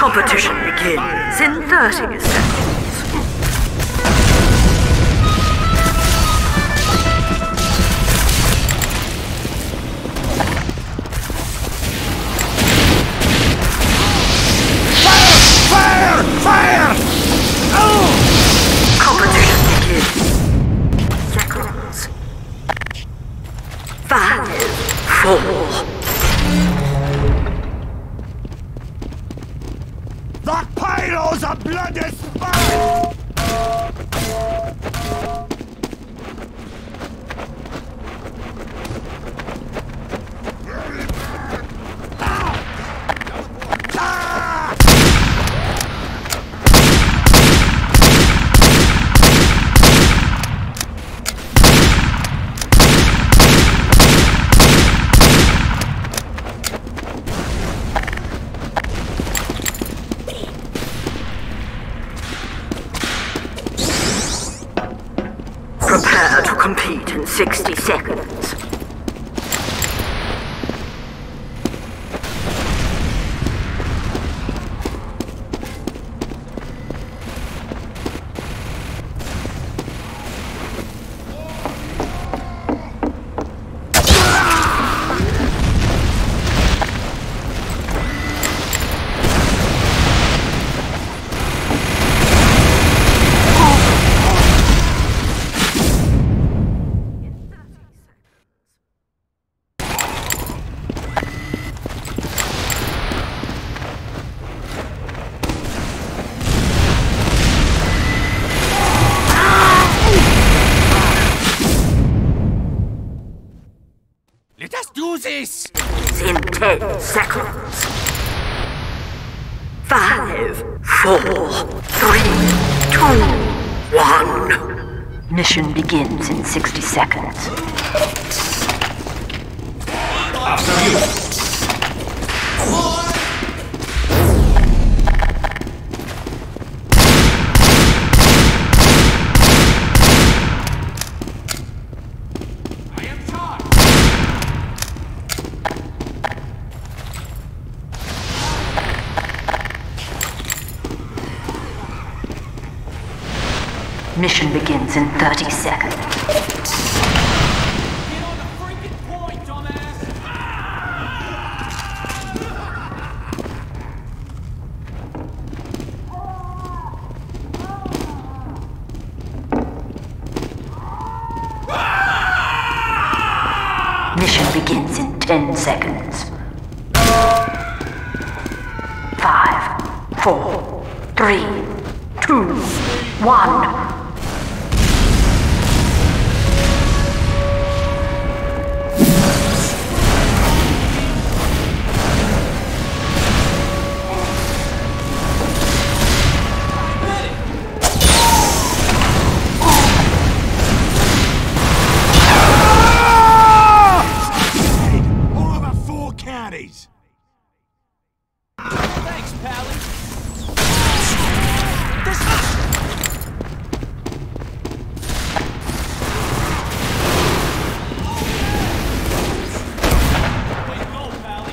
Competition begins in 30 seconds. Fire! Fire! Oh! Competition begins. Seconds. 5, 4. The pyro's a bloody spy! Prepare to compete in 60 seconds. Let us do this! In 10 seconds. 5, 4, 3, 2, 1. Mission begins in 60 seconds. After you! Mission begins in 30 seconds. Get on the freaking point, dumbass! Mission begins in 10 seconds. 5, 4, 3, 2, 1. Thanks, Pally. Way to go, Pally.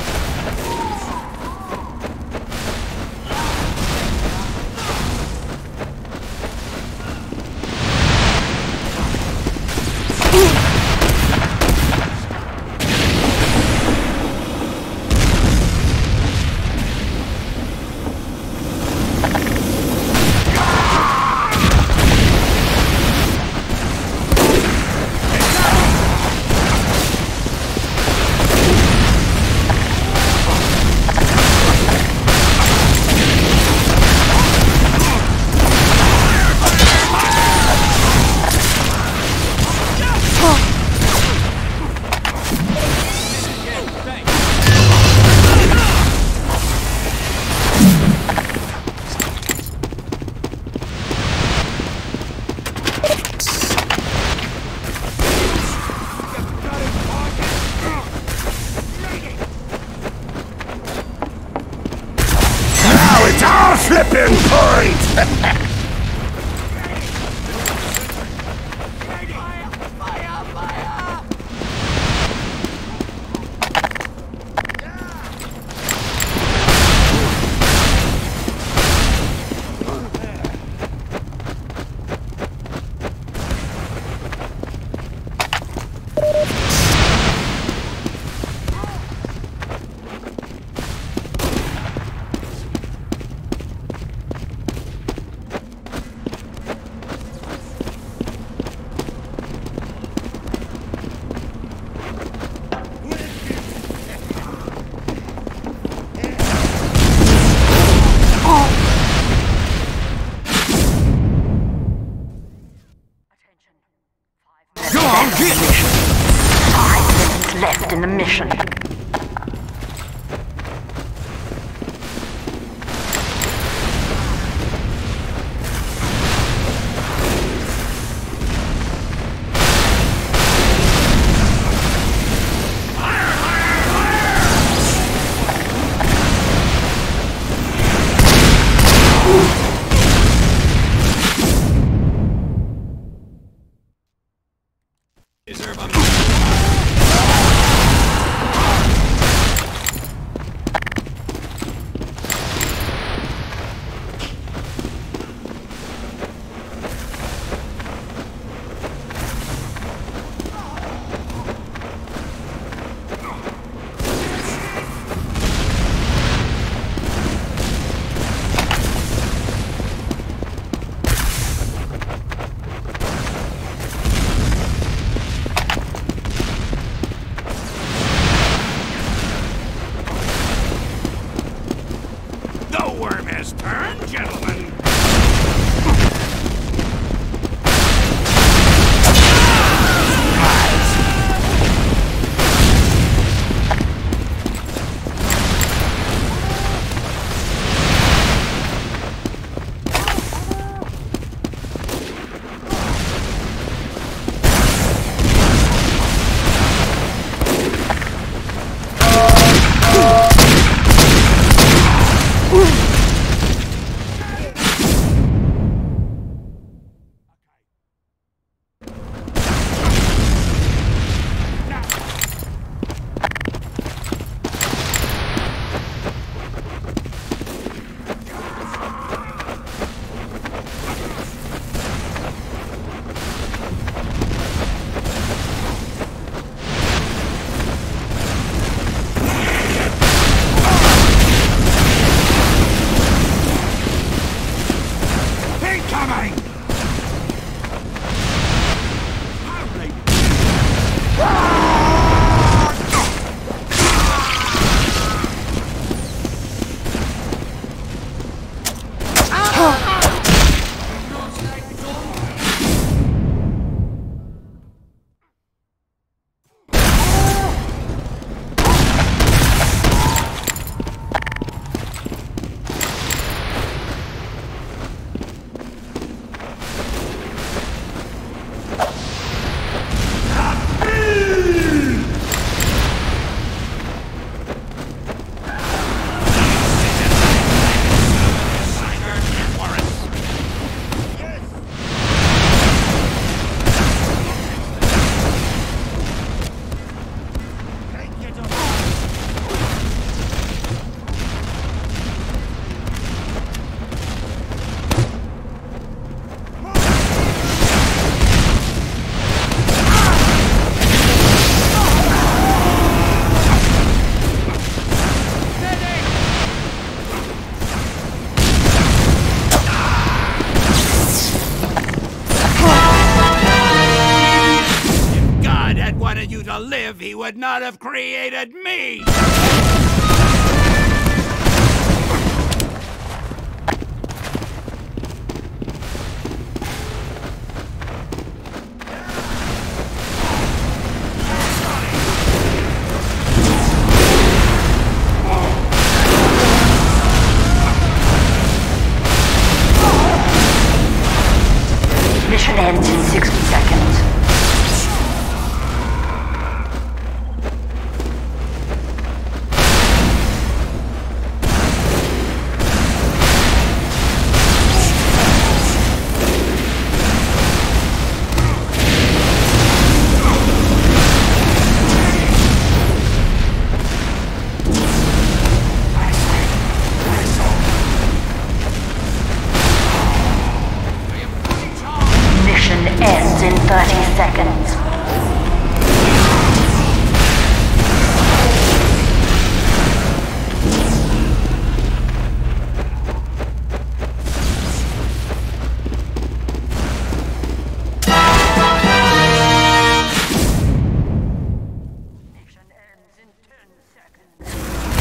Flipping point! Emperor's turn, gentlemen. To live, he would not have created me! Mission ends in 60 seconds. Ends in 30 seconds. Mission ends in 10 seconds.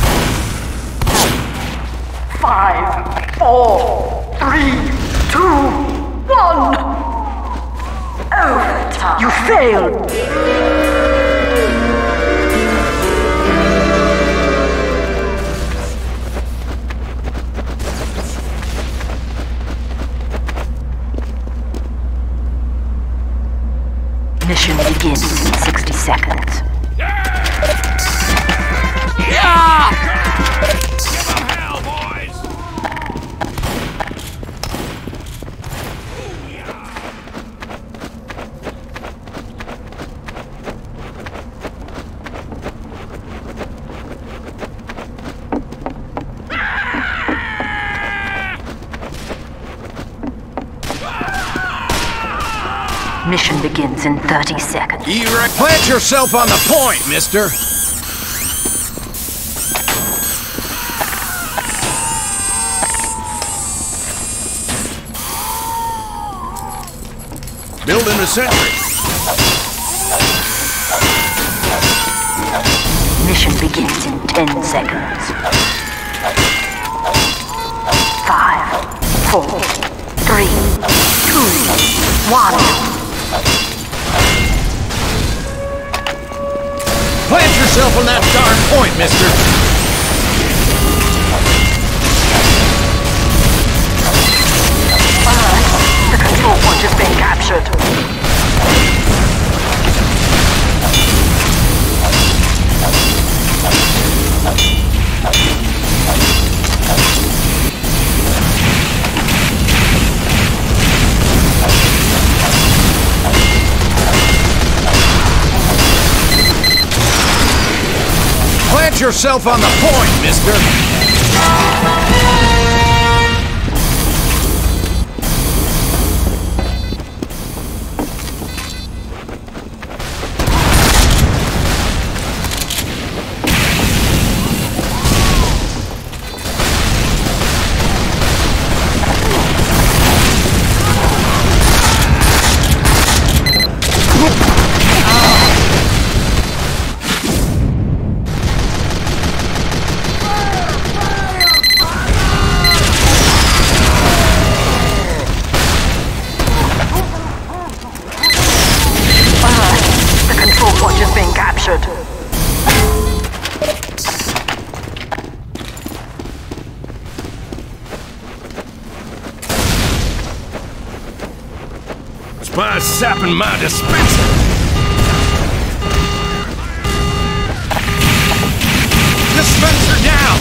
5, 4, 3, 2, 1. Overtime. You failed! Mission begins in 60 seconds. Mission begins in 30 seconds. Plant yourself on the point, mister! Build in the sentry. Mission begins in 10 seconds. 5, 1. Plant yourself on that darn point, mister! The control point has been captured. Plant yourself on the point, mister! Spies sapping my dispenser! Dispenser down!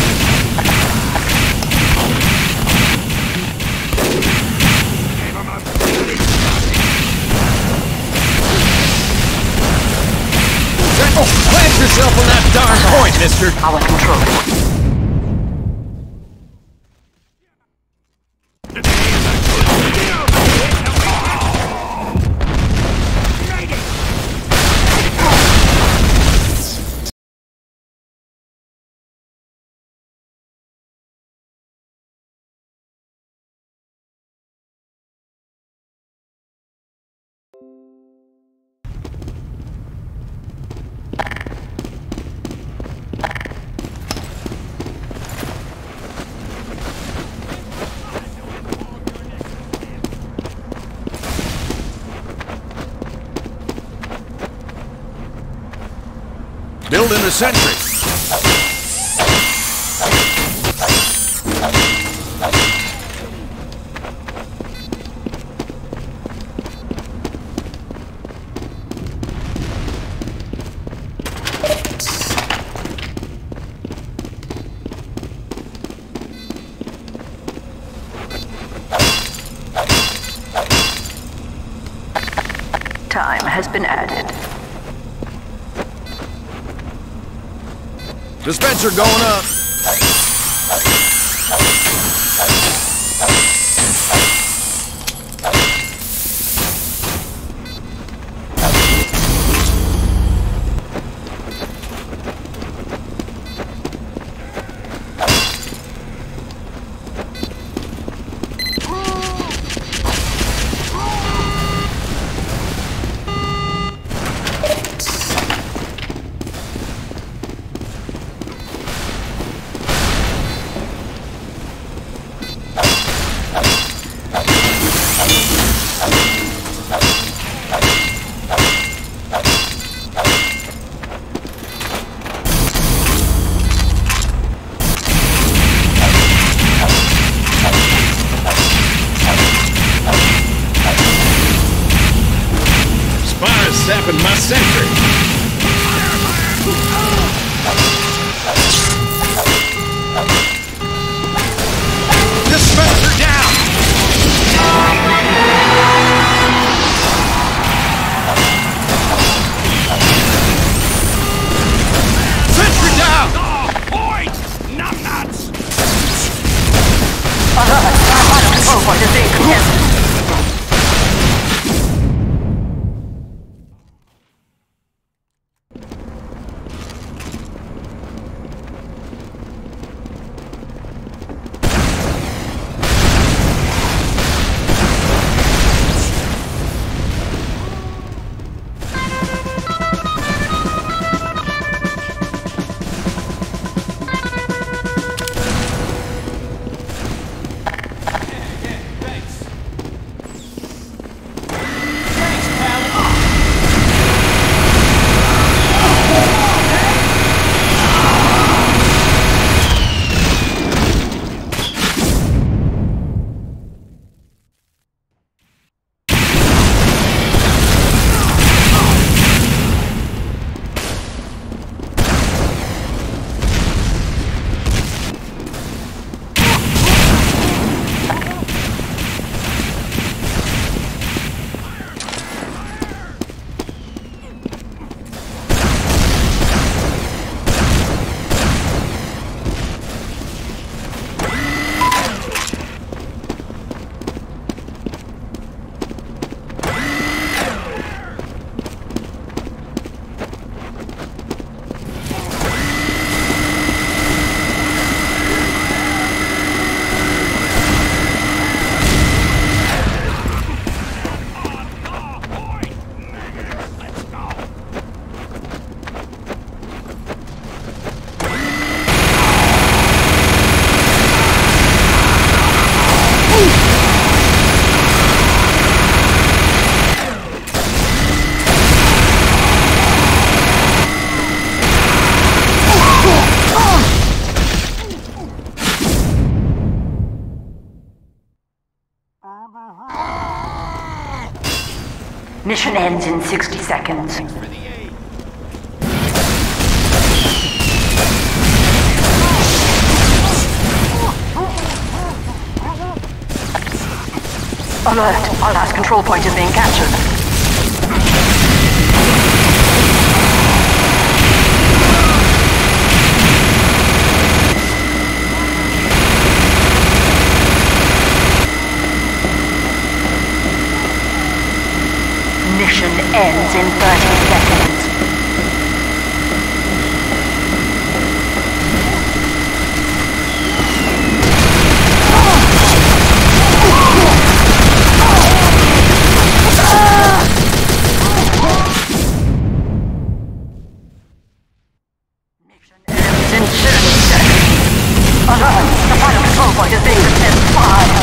Plant yourself on that darn point, mister! Our control. Building a sentry. Time has been added. Dispenser going up. Sapping my sentry. Dispenser down! Sentry down! Point! Numbnuts! Our control point is being contested. Mission ends in 60 seconds. For the aid. Alert! Our last control point is being captured. Mission ends in 30 seconds. Mission ends in 30 seconds. Alert! The final control point is being defended. 5,